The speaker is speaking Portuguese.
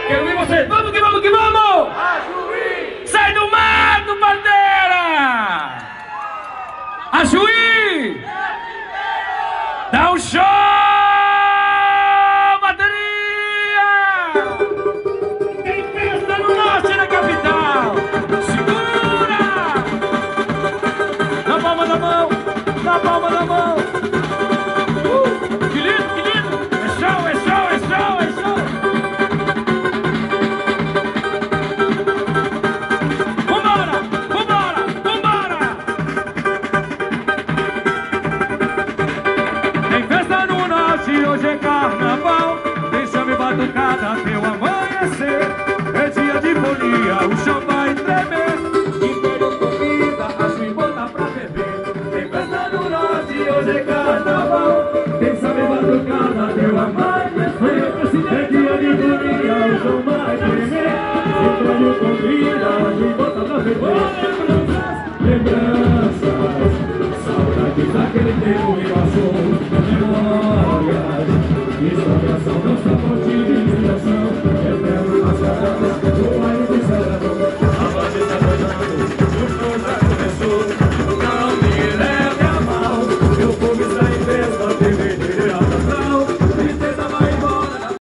Quero ver você. Vamos que vamos que vamos! Ajuí! Sai do mato, bandeira! Ajuí! Dá um show, bateria! Tem festa no norte da capital! Segura! Na palma da mão! Na palma da mão! Que lindo, que lindo! É show, é show, é show, é show! Vambora, vambora, vambora! Tem festa no norte, hoje é carnaval. Tem samba e batucada até o amanhecer. É dia de folia, o chão vai tremer. Império comida, acho e bota pra beber. Tem festa no norte, hoje é carnaval. Tem samba e batucada até o amanhecer. É dia de folia, o chão vai tremer. Império comida, acho e bota pra beber. Lembranças, saudades daquele tempo.